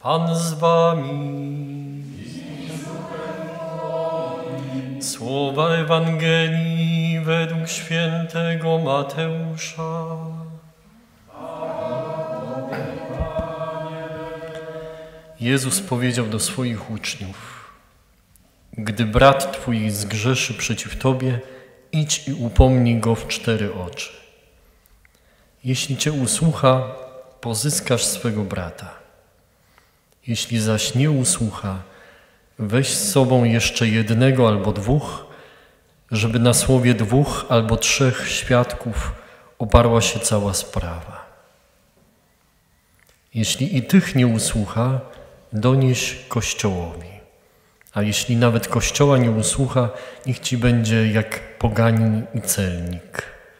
Pan z wami. Słowa Ewangelii według świętego Mateusza. Jezus powiedział do swoich uczniów: gdy brat twój zgrzeszy przeciw tobie, idź i upomnij go w 4 oczy. Jeśli cię usłucha, pozyskasz swego brata. Jeśli zaś nie usłucha, weź z sobą jeszcze 1 albo 2, żeby na słowie 2 albo 3 świadków oparła się cała sprawa. Jeśli i tych nie usłucha, donieś Kościołowi. A jeśli nawet Kościoła nie usłucha, niech ci będzie jak poganin i celnik.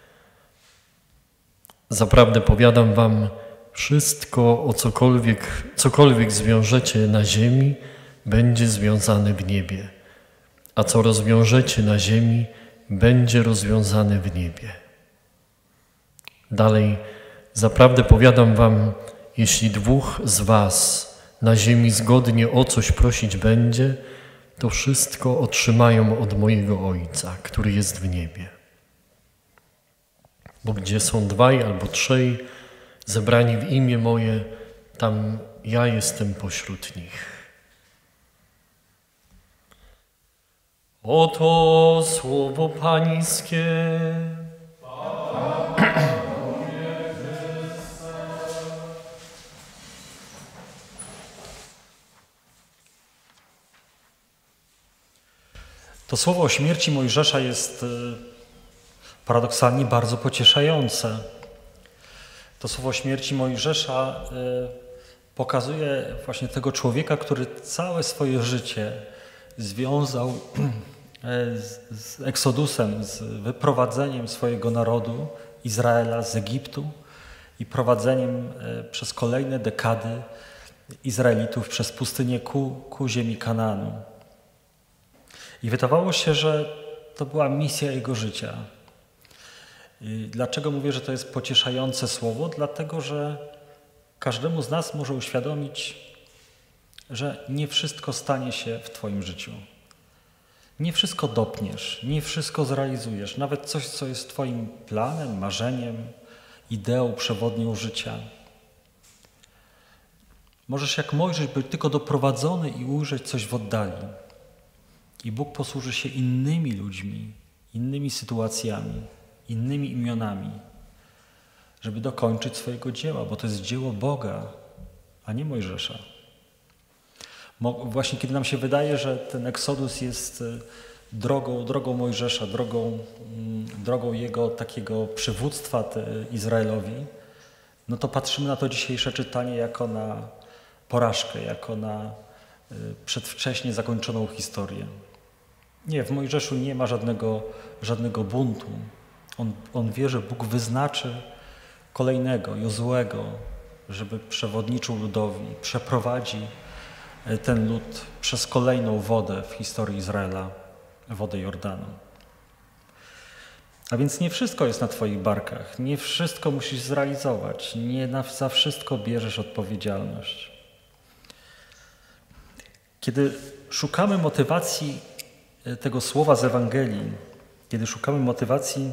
Zaprawdę powiadam wam, wszystko, cokolwiek zwiążecie na ziemi, będzie związane w niebie, a co rozwiążecie na ziemi, będzie rozwiązane w niebie. Dalej, zaprawdę powiadam wam, jeśli 2 z was na ziemi zgodnie o coś prosić będzie, to wszystko otrzymają od mojego Ojca, który jest w niebie. Bo gdzie są 2 albo 3 zebrani w imię moje, tam ja jestem pośród nich. Oto słowo Pańskie. To słowo o śmierci Mojżesza jest paradoksalnie bardzo pocieszające. To słowo o śmierci Mojżesza pokazuje właśnie tego człowieka, który całe swoje życie związał z Eksodusem, z wyprowadzeniem swojego narodu, Izraela z Egiptu i prowadzeniem przez kolejne dekady Izraelitów przez pustynię ku ziemi Kanaanu. I wydawało się, że to była misja jego życia. I dlaczego mówię, że to jest pocieszające słowo? Dlatego, że każdemu z nas może uświadomić, że nie wszystko stanie się w twoim życiu. Nie wszystko dopniesz, nie wszystko zrealizujesz. Nawet coś, co jest twoim planem, marzeniem, ideą przewodnią życia. Możesz jak Mojżesz być tylko doprowadzony i ujrzeć coś w oddali. I Bóg posłuży się innymi ludźmi, innymi sytuacjami, innymi imionami, żeby dokończyć swojego dzieła, bo to jest dzieło Boga, a nie Mojżesza. Właśnie kiedy nam się wydaje, że ten Eksodus jest drogą Mojżesza, drogą jego takiego przywództwa Izraelowi, no to patrzymy na to dzisiejsze czytanie jako na porażkę, jako na przedwcześnie zakończoną historię. Nie, w Mojżeszu nie ma żadnego buntu. On wie, że Bóg wyznaczy kolejnego, Jozuego, żeby przewodniczył ludowi, przeprowadzi ten lud przez kolejną wodę w historii Izraela, wodę Jordanu. A więc nie wszystko jest na twoich barkach, nie wszystko musisz zrealizować, nie za wszystko bierzesz odpowiedzialność. Kiedy szukamy motywacji tego słowa z Ewangelii, kiedy szukamy motywacji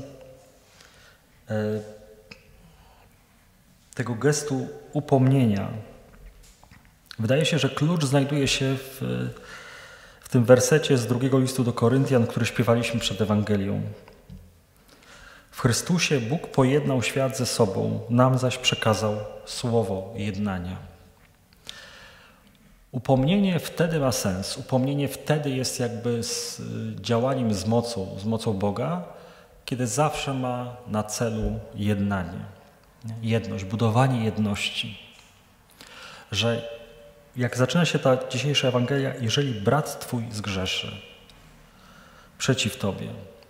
tego gestu upomnienia, wydaje się, że klucz znajduje się w tym wersecie z 2 listu do Koryntian, który śpiewaliśmy przed Ewangelią. W Chrystusie Bóg pojednał świat ze sobą, nam zaś przekazał słowo jednania. Upomnienie wtedy ma sens. Upomnienie wtedy jest jakby działaniem z mocą Boga, kiedy zawsze ma na celu jednanie, jedność, budowanie jedności. Że jak zaczyna się ta dzisiejsza Ewangelia, jeżeli brat twój zgrzeszy przeciw tobie,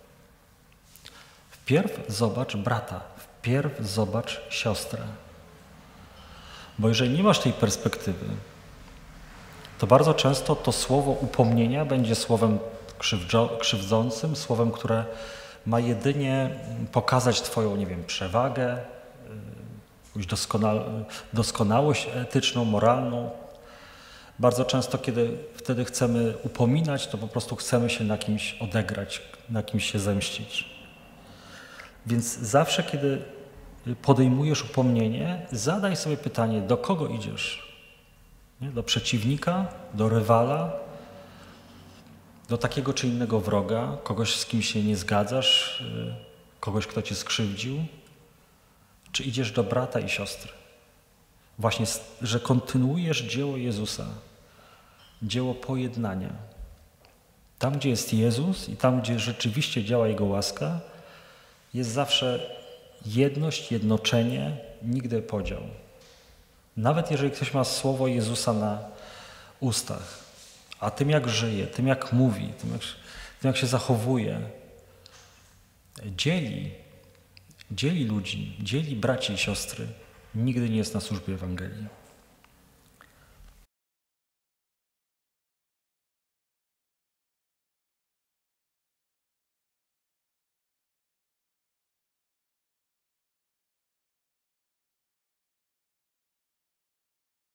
wpierw zobacz brata, wpierw zobacz siostrę. Bo jeżeli nie masz tej perspektywy, to bardzo często to słowo upomnienia będzie słowem krzywdzącym, słowem, które ma jedynie pokazać twoją, nie wiem, przewagę, jakąś doskonałość etyczną, moralną, Bardzo często, kiedy wtedy chcemy upominać, to po prostu chcemy się na kimś odegrać, na kimś się zemścić. Więc zawsze, kiedy podejmujesz upomnienie, zadaj sobie pytanie, do kogo idziesz? Nie? Do przeciwnika, do rywala, do takiego czy innego wroga, kogoś, z kim się nie zgadzasz, kogoś, kto cię skrzywdził? Czy idziesz do brata i siostry? Właśnie, że kontynuujesz dzieło Jezusa, dzieło pojednania. Tam, gdzie jest Jezus i tam, gdzie rzeczywiście działa Jego łaska, jest zawsze jedność, jednoczenie, nigdy podział. Nawet jeżeli ktoś ma słowo Jezusa na ustach, a tym jak żyje, tym jak mówi, tym jak się zachowuje, dzieli ludzi, dzieli braci i siostry, nigdy nie jest na służbie Ewangelii.